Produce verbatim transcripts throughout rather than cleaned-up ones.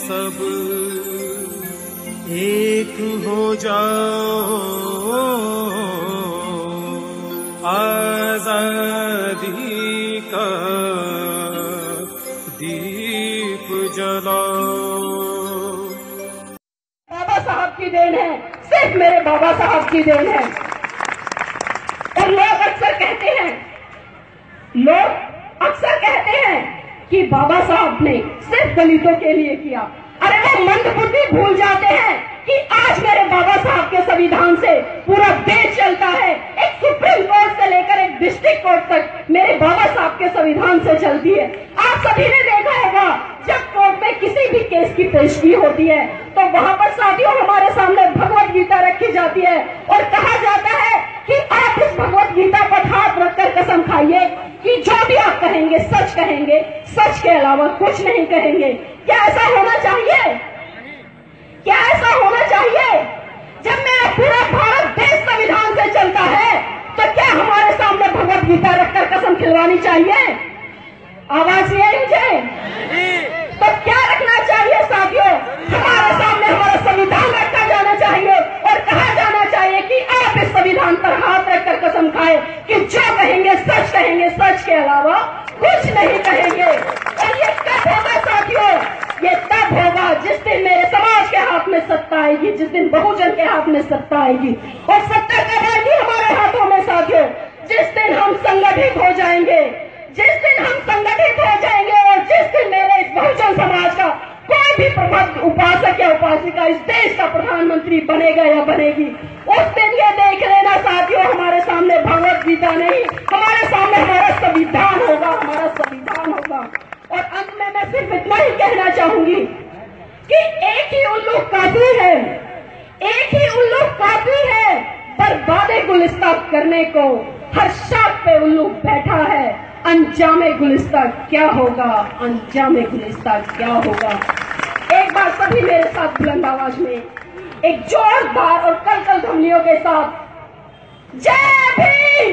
सब एक हो जाओ, आजादी का दीप जलाओ। बाबा साहब की देन है, सिर्फ मेरे बाबा साहब की देन है। और लोग अक्सर कहते हैं लोग अक्सर कहते हैं कि बाबा साहब ने सिर्फ दलितों के लिए किया। अरे वो मंदबुद्धि भूल जाते हैं कि आज मेरे बाबा साहब के संविधान से पूरा देश चलता है। एक सुप्रीम कोर्ट से लेकर एक डिस्ट्रिक्ट कोर्ट तक मेरे बाबा साहब के संविधान से चलती है। आप सभी ने देखा होगा जब कोर्ट में किसी भी केस की पेशगी होती है तो वहाँ पर साथियों हमारे सामने भगवत गीता रखी जाती है और कहा जाता है कि आप इस भगवत गीता पर हाथ रखकर कसम खाइए कि जो भी आप कहेंगे सच कहेंगे, सच के अलावा कुछ नहीं कहेंगे। क्या ऐसा होना चाहिए? क्या ऐसा होना चाहिए? जब मेरा पूरा भारत देश संविधान से चलता है तो क्या हमारे सामने भगवत गीता रखकर कसम खिलवानी चाहिए? आवाज नहीं आई मुझे? तो क्या रखना चाहिए साथियों? हमारे सामने हमारा संविधान रखा जाना चाहिए और कहा जाना चाहिए कि आप इस संविधान पर हाथ रखकर कसम खाए कि जो कहेंगे सच कहेंगे, सच के अलावा कुछ नहीं कहेंगे। और ये कब होगा साथियों? ये तब होगा जिस दिन मेरे समाज के हाथ में सत्ता आएगी, जिस दिन बहुजन के हाथ में सत्ता आएगी। और सत्ता कब आएगी हमारे हाथों में साथियों? जिस दिन हम संगठित हो जाएंगे, जिस दिन हम संगठित हो जाएंगे और जिस दिन मेरे इस बहुजन समाज का कोई भी प्रबुद्ध उपासक या उपासिका इस देश का प्रधानमंत्री बनेगा या बनेगी, उस दिन ये देख लेना साथियों हमारे सामने भगवत गीता नहीं, हमारे सामने हमारा संविधान होगा, हमारा संविधान होगा। और अंत में मैं सिर्फ इतना ही कहना चाहूंगी कि एक ही उल्लू काफी है, एक ही उल्लू काफी है बर्बादे गुलिस्तान करने को। हर शाख पे उल्लू बैठा है, अंजामे गुलिस्तान क्या होगा, अंजामे गुलिस्तान क्या होगा। एक बार सभी मेरे साथ बुलंद आवाज में एक जोरदार और कल कल ध्वनियों के साथ जय भीम,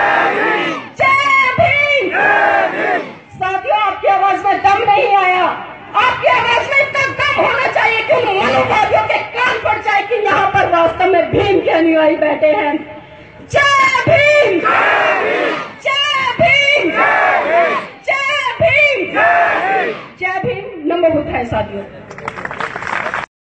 जय भीम। साथियों आपकी आवाज में दम नहीं आया, आपकी आवाज में इतना दम होना चाहिए कि उन मनोवादियों के कान पड़ जाए कि यहाँ पर वास्तव में भीम के अनुयायी बैठे हैं। जय भीम, जय भीम, जय भीम, जय भीम। नमो बुद्धाय साथियों।